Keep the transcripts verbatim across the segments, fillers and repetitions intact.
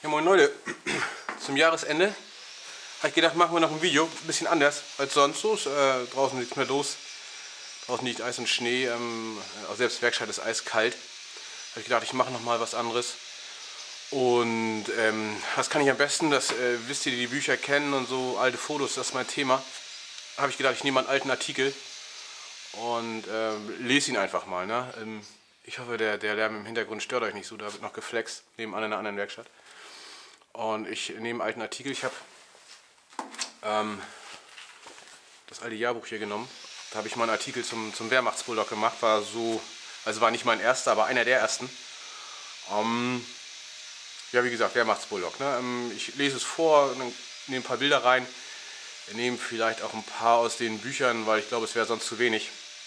Ja, moin Leute, zum Jahresende habe ich gedacht, machen wir noch ein Video, ein bisschen anders als sonst. So ist äh, draußen nichts mehr los. Draußen liegt Eis und Schnee, ähm, auch selbst Werkstatt ist eiskalt. Habe ich gedacht, ich mache noch mal was anderes. Und ähm, was kann ich am besten? Das äh, wisst ihr, die die Bücher kennen und so, alte Fotos, das ist mein Thema. Habe ich gedacht, ich nehme einen alten Artikel und äh, lese ihn einfach mal. Ne? Ähm, ich hoffe, der, der Lärm im Hintergrund stört euch nicht so, da wird noch geflext, nebenan in einer anderen Werkstatt. Und ich nehme einen alten Artikel, ich habe ähm, das alte Jahrbuch hier genommen. Da habe ich mal einen Artikel zum, zum Wehrmachtsbulldog gemacht, war so, also war nicht mein erster, aber einer der ersten. Ähm, ja, wie gesagt, Wehrmachtsbulldog. Ne? Ähm, ich lese es vor, dann nehme ein paar Bilder rein, nehme vielleicht auch ein paar aus den Büchern, weil ich glaube, es wäre sonst zu wenig.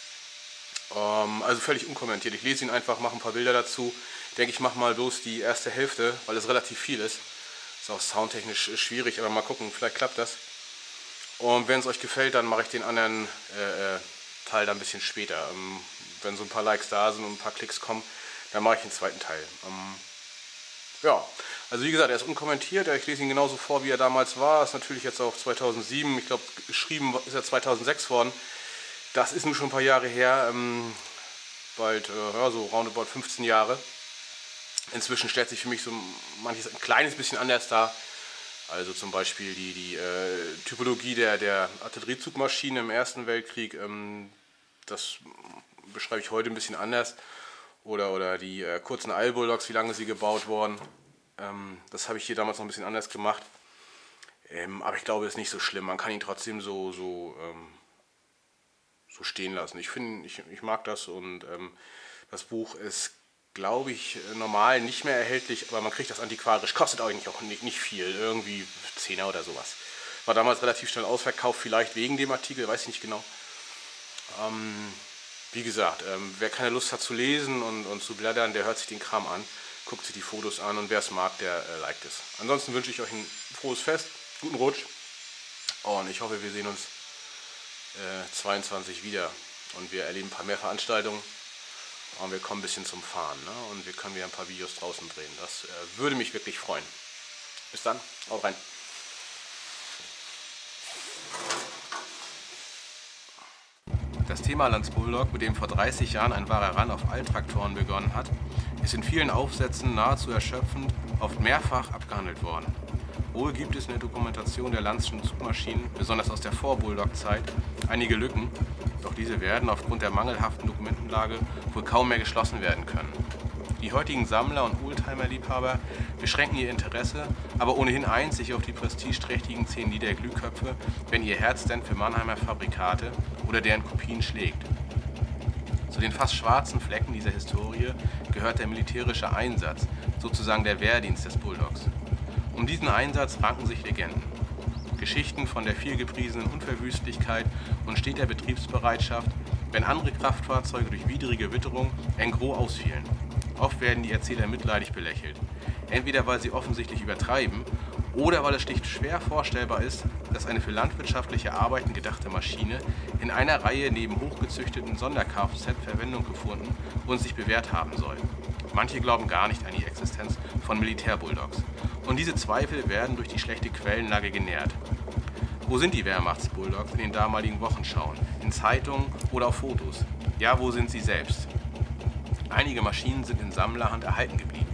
Ähm, also völlig unkommentiert. Ich lese ihn einfach, mache ein paar Bilder dazu. Ich denke, ich mache mal bloß die erste Hälfte, weil es relativ viel ist. Ist auch soundtechnisch schwierig, aber mal gucken, vielleicht klappt das. Und wenn es euch gefällt, dann mache ich den anderen äh, Teil dann ein bisschen später. Ähm, wenn so ein paar Likes da sind und ein paar Klicks kommen, dann mache ich den zweiten Teil. Ähm, ja, also wie gesagt, er ist unkommentiert. Ich lese ihn genauso vor, wie er damals war. Ist natürlich jetzt auch zweitausendsieben. Ich glaube, geschrieben ist er zweitausendsechs worden. Das ist nun schon ein paar Jahre her. Ähm, bald, äh, ja, so roundabout fünfzehn Jahre. Inzwischen stellt sich für mich so manches ein kleines bisschen anders dar. Also zum Beispiel die, die äh, Typologie der, der Artilleriezugmaschine im Ersten Weltkrieg. Ähm, das beschreibe ich heute ein bisschen anders. Oder, oder die äh, kurzen Eilbulldogs, wie lange sie gebaut wurden. Ähm, das habe ich hier damals noch ein bisschen anders gemacht. Ähm, aber ich glaube, es ist nicht so schlimm. Man kann ihn trotzdem so, so, ähm, so stehen lassen. Ich finde, ich, ich mag das und ähm, das Buch ist, glaube ich, normal nicht mehr erhältlich, aber man kriegt das antiquarisch. Kostet eigentlich auch nicht, nicht viel, irgendwie Zehner oder sowas. War damals relativ schnell ausverkauft, vielleicht wegen dem Artikel, weiß ich nicht genau. Ähm, wie gesagt, ähm, wer keine Lust hat zu lesen und, und zu blättern, der hört sich den Kram an, guckt sich die Fotos an und wer es mag, der äh, liked es. Ansonsten wünsche ich euch ein frohes Fest, guten Rutsch und ich hoffe, wir sehen uns äh, zweiundzwanzig wieder und wir erleben ein paar mehr Veranstaltungen. Und wir kommen ein bisschen zum Fahren, ne? Und wir können wieder ein paar Videos draußen drehen. Das äh, würde mich wirklich freuen. Bis dann, haut rein. Das Thema Lanz Bulldog, mit dem vor dreißig Jahren ein wahrer Run auf Alttraktoren begonnen hat, ist in vielen Aufsätzen nahezu erschöpfend, oft mehrfach abgehandelt worden. Wohl gibt es in der Dokumentation der Lanzschen Zugmaschinen, besonders aus der Vor-Bulldog-Zeit, einige Lücken, doch diese werden aufgrund der mangelhaften Dokumentenlage wohl kaum mehr geschlossen werden können. Die heutigen Sammler und Oldtimer-Liebhaber beschränken ihr Interesse, aber ohnehin einzig auf die prestigeträchtigen zehn Liter Glühköpfe, wenn ihr Herz denn für Mannheimer Fabrikate oder deren Kopien schlägt. Zu den fast schwarzen Flecken dieser Historie gehört der militärische Einsatz, sozusagen der Wehrdienst des Bulldogs. Um diesen Einsatz ranken sich Legenden. Geschichten von der vielgepriesenen Unverwüstlichkeit und steter Betriebsbereitschaft, wenn andere Kraftfahrzeuge durch widrige Witterung en gros ausfielen. Oft werden die Erzähler mitleidig belächelt. Entweder weil sie offensichtlich übertreiben oder weil es schlicht schwer vorstellbar ist, dass eine für landwirtschaftliche Arbeiten gedachte Maschine in einer Reihe neben hochgezüchteten Sonder-Kfz Verwendung gefunden und sich bewährt haben soll. Manche glauben gar nicht an die Existenz von Militärbulldogs. Und diese Zweifel werden durch die schlechte Quellenlage genährt. Wo sind die Wehrmachtsbulldogs in den damaligen Wochenschauen? In Zeitungen oder auf Fotos? Ja, wo sind sie selbst? Einige Maschinen sind in Sammlerhand erhalten geblieben.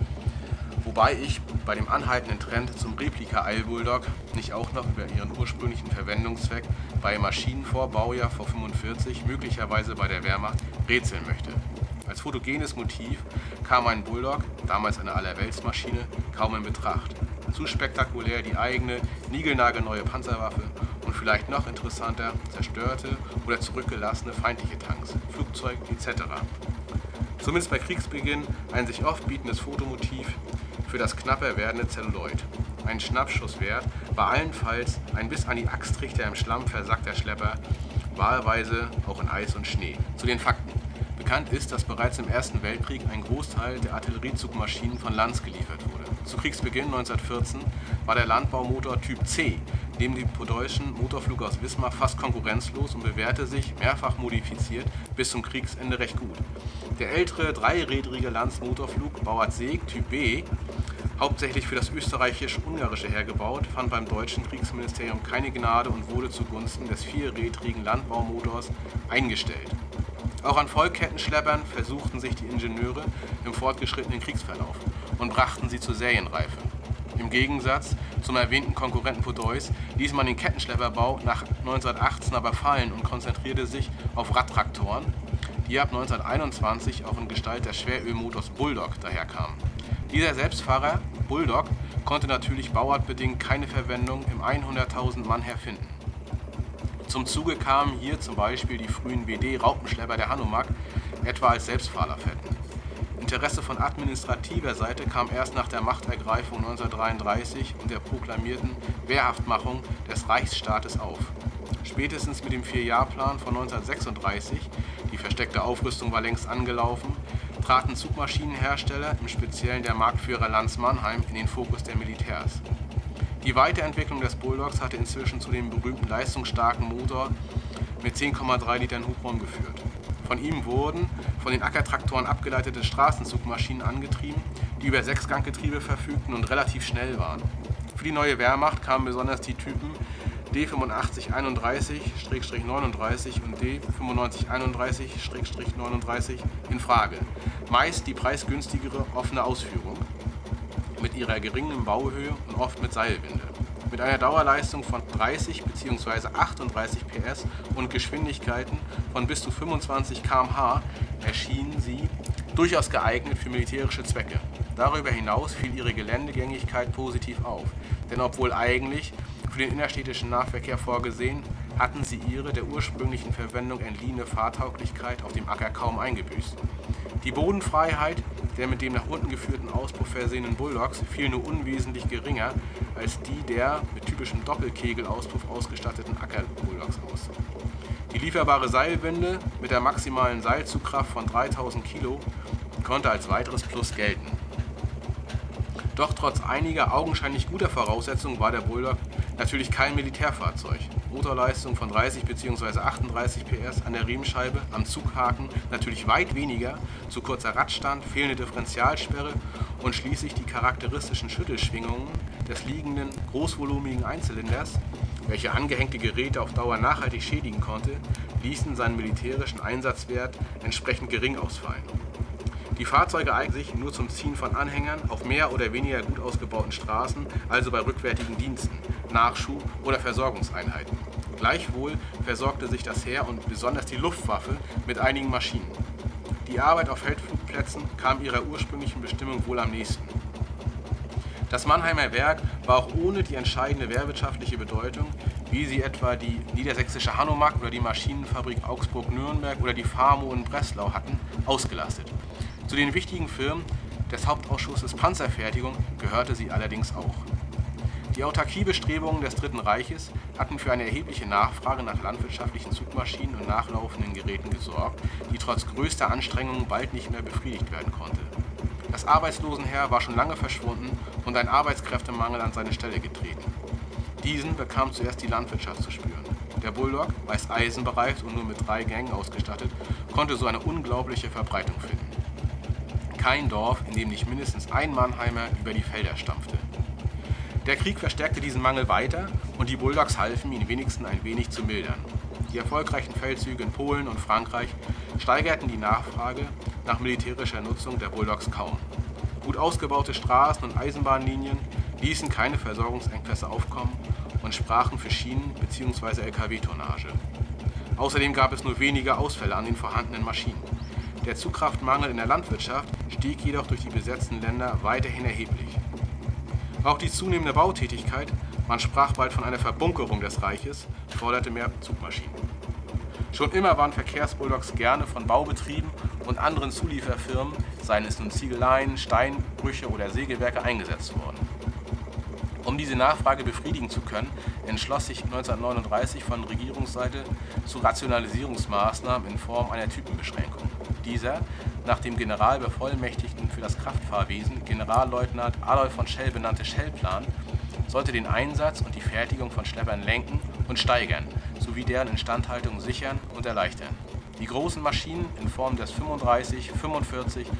Wobei ich bei dem anhaltenden Trend zum Replika-Eilbulldog nicht auch noch über ihren ursprünglichen Verwendungszweck bei Maschinen vor Baujahr vor fünfundvierzig, möglicherweise bei der Wehrmacht, rätseln möchte. Als fotogenes Motiv kam ein Bulldog, damals eine Allerweltsmaschine, kaum in Betracht. Zu spektakulär die eigene, niegelnagelneue Panzerwaffe und vielleicht noch interessanter, zerstörte oder zurückgelassene feindliche Tanks, Flugzeug et cetera. Zumindest bei Kriegsbeginn ein sich oft bietendes Fotomotiv für das knapper werdende Zelluloid. Ein Schnappschuss wert war allenfalls ein bis an die Axtrichter im Schlamm versackter Schlepper, wahlweise auch in Eis und Schnee. Zu den Fakten. Bekannt ist, dass bereits im Ersten Weltkrieg ein Großteil der Artilleriezugmaschinen von Lanz geliefert wurde. Zu Kriegsbeginn neunzehnhundertvierzehn war der Landbaumotor Typ C neben dem Podolschen Motorflug aus Wismar fast konkurrenzlos und bewährte sich, mehrfach modifiziert, bis zum Kriegsende recht gut. Der ältere dreirädrige Lanz Motorflug Bauart Seeg Typ B Hauptsächlich für das österreichisch-ungarische Heer gebaut, fand beim deutschen Kriegsministerium keine Gnade und wurde zugunsten des vierrädrigen Landbaumotors eingestellt. Auch an Vollkettenschleppern versuchten sich die Ingenieure im fortgeschrittenen Kriegsverlauf und brachten sie zur Serienreife. Im Gegensatz zum erwähnten Konkurrenten Podeus ließ man den Kettenschlepperbau nach neunzehnhundertachtzehn aber fallen und konzentrierte sich auf Radtraktoren, die ab neunzehnhunderteinundzwanzig auch in Gestalt des Schwerölmotors Bulldog daherkamen. Dieser Selbstfahrer, Bulldog, konnte natürlich bauartbedingt keine Verwendung im hunderttausend Mann Heer finden. Zum Zuge kamen hier zum Beispiel die frühen B D-Raupenschlepper der Hanomag, etwa als Selbstfahrerfetten. Interesse von administrativer Seite kam erst nach der Machtergreifung neunzehnhundertdreiunddreißig und der proklamierten Wehrhaftmachung des Reichsstaates auf. Spätestens mit dem Vierjahrplan von neunzehnhundertsechsunddreißig, die versteckte Aufrüstung war längst angelaufen, traten Zugmaschinenhersteller, im Speziellen der Marktführer Lanz Mannheim, in den Fokus der Militärs. Die Weiterentwicklung des Bulldogs hatte inzwischen zu dem berühmten leistungsstarken Motor mit zehn Komma drei Litern Hubraum geführt. Von ihm wurden von den Ackertraktoren abgeleitete Straßenzugmaschinen angetrieben, die über Sechsganggetriebe verfügten und relativ schnell waren. Für die neue Wehrmacht kamen besonders die Typen D fünfundachtzig einunddreißig neununddreißig und D fünfundneunzig einunddreißig neununddreißig in Frage. Meist die preisgünstigere offene Ausführung mit ihrer geringen Bauhöhe und oft mit Seilwinde. Mit einer Dauerleistung von dreißig bzw. achtunddreißig P S und Geschwindigkeiten von bis zu fünfundzwanzig Kilometer pro Stunde erschienen sie durchaus geeignet für militärische Zwecke. Darüber hinaus fiel ihre Geländegängigkeit positiv auf, denn obwohl eigentlich für den innerstädtischen Nahverkehr vorgesehen, hatten sie ihre der ursprünglichen Verwendung entliehene Fahrtauglichkeit auf dem Acker kaum eingebüßt. Die Bodenfreiheit der mit dem nach unten geführten Auspuff versehenen Bulldogs fiel nur unwesentlich geringer als die der mit typischem Doppelkegelauspuff ausgestatteten Acker-Bulldogs aus. Die lieferbare Seilwinde mit der maximalen Seilzugkraft von dreitausend Kilo konnte als weiteres Plus gelten. Doch trotz einiger augenscheinlich guter Voraussetzungen war der Bulldog natürlich kein Militärfahrzeug. Motorleistung von dreißig bzw. achtunddreißig P S an der Riemenscheibe, am Zughaken natürlich weit weniger, zu kurzer Radstand, fehlende Differentialsperre und schließlich die charakteristischen Schüttelschwingungen des liegenden, großvolumigen Einzylinders, welche angehängte Geräte auf Dauer nachhaltig schädigen konnte, ließen seinen militärischen Einsatzwert entsprechend gering ausfallen. Die Fahrzeuge eignen sich nur zum Ziehen von Anhängern auf mehr oder weniger gut ausgebauten Straßen, also bei rückwärtigen Diensten, Nachschub oder Versorgungseinheiten. Gleichwohl versorgte sich das Heer und besonders die Luftwaffe mit einigen Maschinen. Die Arbeit auf Feldflugplätzen kam ihrer ursprünglichen Bestimmung wohl am nächsten. Das Mannheimer Werk war auch ohne die entscheidende wehrwirtschaftliche Bedeutung, wie sie etwa die niedersächsische Hanomag oder die Maschinenfabrik Augsburg-Nürnberg oder die Famo in Breslau hatten, ausgelastet. Zu den wichtigen Firmen des Hauptausschusses Panzerfertigung gehörte sie allerdings auch. Die Autarkiebestrebungen des Dritten Reiches hatten für eine erhebliche Nachfrage nach landwirtschaftlichen Zugmaschinen und nachlaufenden Geräten gesorgt, die trotz größter Anstrengungen bald nicht mehr befriedigt werden konnte. Das Arbeitslosenheer war schon lange verschwunden und ein Arbeitskräftemangel an seine Stelle getreten. Diesen bekam zuerst die Landwirtschaft zu spüren. Der Bulldog, meist eisenbereift und nur mit drei Gängen ausgestattet, konnte so eine unglaubliche Verbreitung finden. Kein Dorf, in dem nicht mindestens ein Mannheimer über die Felder stampfte. Der Krieg verstärkte diesen Mangel weiter und die Bulldogs halfen, ihn wenigstens ein wenig zu mildern. Die erfolgreichen Feldzüge in Polen und Frankreich steigerten die Nachfrage nach militärischer Nutzung der Bulldogs kaum. Gut ausgebaute Straßen und Eisenbahnlinien ließen keine Versorgungsengpässe aufkommen und sprachen für Schienen- bzw. L K W-Tonnage. Außerdem gab es nur wenige Ausfälle an den vorhandenen Maschinen. Der Zugkraftmangel in der Landwirtschaft stieg jedoch durch die besetzten Länder weiterhin erheblich. Auch die zunehmende Bautätigkeit, man sprach bald von einer Verbunkerung des Reiches, forderte mehr Zugmaschinen. Schon immer waren Verkehrsbulldogs gerne von Baubetrieben und anderen Zulieferfirmen, seien es nun Ziegeleien, Steinbrüche oder Sägewerke, eingesetzt worden. Um diese Nachfrage befriedigen zu können, entschloss sich neunzehnhundertneununddreißig von Regierungsseite zu Rationalisierungsmaßnahmen in Form einer Typenbeschränkung. Dieser, nach dem Generalbevollmächtigten für das Kraftfahrwesen, Generalleutnant Adolf von Schell benannte Schellplan, sollte den Einsatz und die Fertigung von Schleppern lenken und steigern, sowie deren Instandhaltung sichern und erleichtern. Die großen Maschinen in Form des fünfunddreißig, fünfundvierzig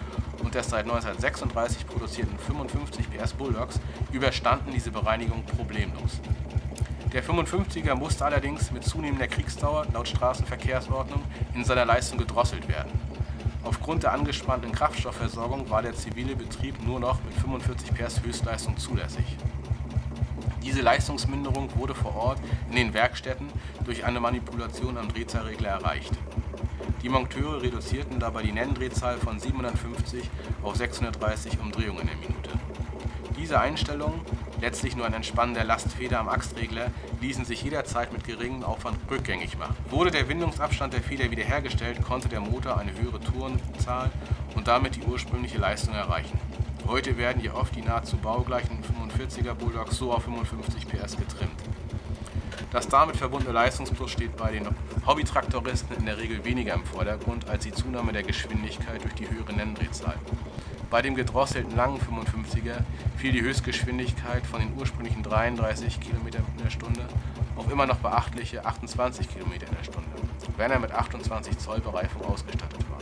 und des seit neunzehnhundertsechsunddreißig produzierten fünfundfünfzig P S Bulldogs überstanden diese Bereinigung problemlos. Der fünfundfünfziger musste allerdings mit zunehmender Kriegsdauer laut Straßenverkehrsordnung in seiner Leistung gedrosselt werden. Aufgrund der angespannten Kraftstoffversorgung war der zivile Betrieb nur noch mit fünfundvierzig P S Höchstleistung zulässig. Diese Leistungsminderung wurde vor Ort in den Werkstätten durch eine Manipulation am Drehzahlregler erreicht. Die Monteure reduzierten dabei die Nenndrehzahl von siebenhundertfünfzig auf sechshundertdreißig Umdrehungen in der Minute. Diese Einstellungen, letztlich nur ein Entspannen der Lastfeder am Achsregler, ließen sich jederzeit mit geringem Aufwand rückgängig machen. Wurde der Windungsabstand der Feder wiederhergestellt, konnte der Motor eine höhere Tourenzahl und damit die ursprüngliche Leistung erreichen. Heute werden hier oft die nahezu baugleichen fünfundvierziger Bulldogs so auf fünfundfünfzig P S getrimmt. Das damit verbundene Leistungsplus steht bei den Hobbytraktoristen in der Regel weniger im Vordergrund als die Zunahme der Geschwindigkeit durch die höhere Nenndrehzahl. Bei dem gedrosselten langen fünfundfünfziger fiel die Höchstgeschwindigkeit von den ursprünglichen dreiunddreißig Kilometern in der Stunde auf immer noch beachtliche achtundzwanzig Kilometer in der Stunde, wenn er mit achtundzwanzig Zoll Bereifung ausgestattet war.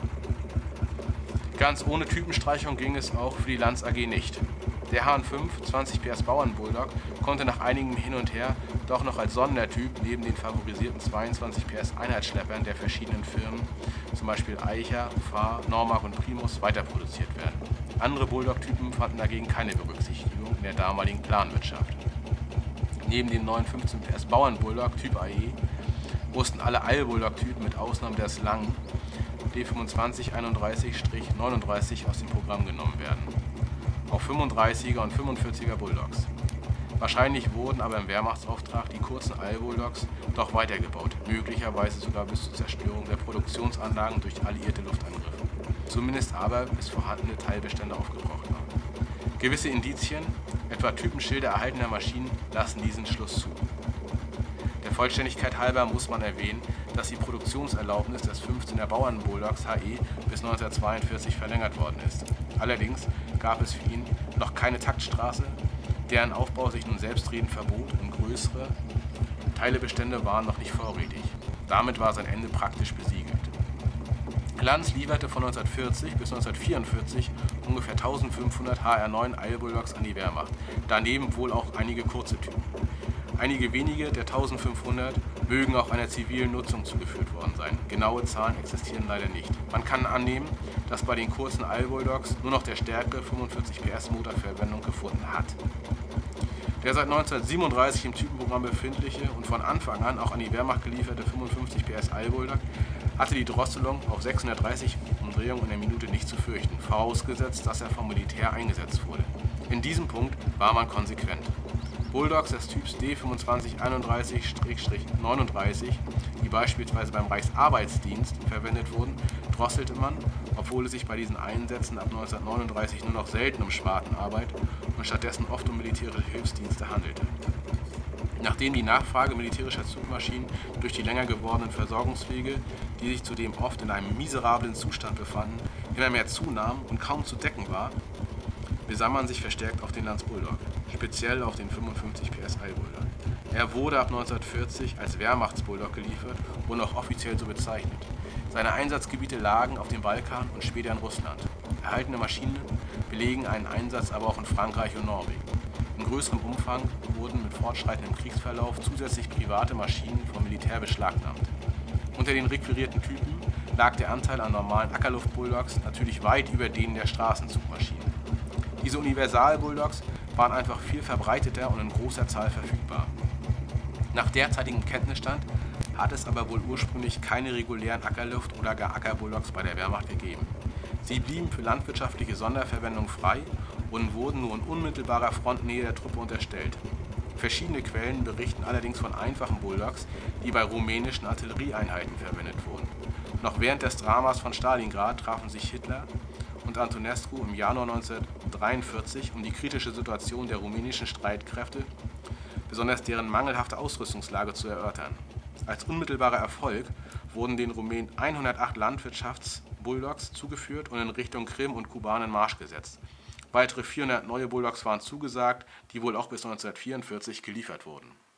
Ganz ohne Typenstreichung ging es auch für die Lanz A G nicht. Der H N fünf zwanzig P S Bauernbulldog konnte nach einigem Hin und Her doch noch als Sondertyp neben den favorisierten zweiundzwanzig P S Einheitsschleppern der verschiedenen Firmen, zum Beispiel Eicher, Fahr, Normark und Primus, weiterproduziert werden. Andere Bulldog-Typen fanden dagegen keine Berücksichtigung in der damaligen Planwirtschaft. Neben dem neuen fünfzehn P S Bauernbulldog Typ A E mussten alle Eilbulldog-Typen mit Ausnahme des langen D fünfundzwanzig einunddreißig neununddreißig aus dem Programm genommen werden. Auch fünfunddreißiger und fünfundvierziger Bulldogs. Wahrscheinlich wurden aber im Wehrmachtsauftrag die kurzen Eilbulldogs doch weitergebaut, möglicherweise sogar bis zur Zerstörung der Produktionsanlagen durch alliierte Luftangriffe. Zumindest aber, bis vorhandene Teilbestände aufgebraucht waren. Gewisse Indizien, etwa Typenschilder erhaltener Maschinen, lassen diesen Schluss zu. Der Vollständigkeit halber muss man erwähnen, dass die Produktionserlaubnis des fünfzehner Bauernbulldogs H E bis neunzehnhundertzweiundvierzig verlängert worden ist. Allerdings gab es für ihn noch keine Taktstraße, deren Aufbau sich nun selbstredend verbot und größere Teilebestände waren noch nicht vorrätig. Damit war sein Ende praktisch besiegelt. Lanz lieferte von neunzehnhundertvierzig bis neunzehnhundertvierundvierzig ungefähr eintausendfünfhundert H R neun Eilbulldogs an die Wehrmacht, daneben wohl auch einige kurze Typen. Einige wenige der eintausendfünfhundert mögen auch einer zivilen Nutzung zugeführt worden sein. Genaue Zahlen existieren leider nicht. Man kann annehmen, dass bei den kurzen Eilbulldogs nur noch der stärkere fünfundvierzig P S Motor Verwendung gefunden hat. Der seit neunzehnhundertsiebenunddreißig im Typenprogramm befindliche und von Anfang an auch an die Wehrmacht gelieferte fünfundfünfzig P S Eilbulldog hatte die Drosselung auf sechshundertdreißig Umdrehungen in der Minute nicht zu fürchten, vorausgesetzt, dass er vom Militär eingesetzt wurde. In diesem Punkt war man konsequent. Bulldogs des Typs D fünfundzwanzig einunddreißig neununddreißig, die beispielsweise beim Reichsarbeitsdienst verwendet wurden, drosselte man, obwohl es sich bei diesen Einsätzen ab neunzehnhundertneununddreißig nur noch selten um Schwartenarbeit und stattdessen oft um militärische Hilfsdienste handelte. Nachdem die Nachfrage militärischer Zugmaschinen durch die länger gewordenen Versorgungswege, die sich zudem oft in einem miserablen Zustand befanden, immer mehr zunahm und kaum zu decken war, besann man sich verstärkt auf den Lanz Bulldog, speziell auf den fünfundfünfzig P S Eilbulldog. Er wurde ab neunzehnhundertvierzig als Wehrmachtsbulldog geliefert und auch offiziell so bezeichnet. Seine Einsatzgebiete lagen auf dem Balkan und später in Russland. Erhaltene Maschinen belegen einen Einsatz aber auch in Frankreich und Norwegen. In größerem Umfang wurden mit fortschreitendem Kriegsverlauf zusätzlich private Maschinen vom Militär beschlagnahmt. Unter den requirierten Typen lag der Anteil an normalen Ackerluft-Bulldogs natürlich weit über denen der Straßenzugmaschinen. Diese Universal-Bulldogs waren einfach viel verbreiteter und in großer Zahl verfügbar. Nach derzeitigem Kenntnisstand hat es aber wohl ursprünglich keine regulären Ackerluft- oder gar Ackerbulldogs bei der Wehrmacht gegeben. Sie blieben für landwirtschaftliche Sonderverwendung frei und wurden nur in unmittelbarer Frontnähe der Truppe unterstellt. Verschiedene Quellen berichten allerdings von einfachen Bulldogs, die bei rumänischen Artillerieeinheiten verwendet wurden. Noch während des Dramas von Stalingrad trafen sich Hitler und Antonescu im Januar neunzehnhundertdreiundvierzig, um die kritische Situation der rumänischen Streitkräfte, besonders deren mangelhafte Ausrüstungslage, zu erörtern. Als unmittelbarer Erfolg wurden den Rumänen hundertacht Landwirtschafts-Bulldogs zugeführt und in Richtung Krim und Kuban in Marsch gesetzt. Weitere vierhundert neue Bulldogs waren zugesagt, die wohl auch bis neunzehnhundertvierundvierzig geliefert wurden.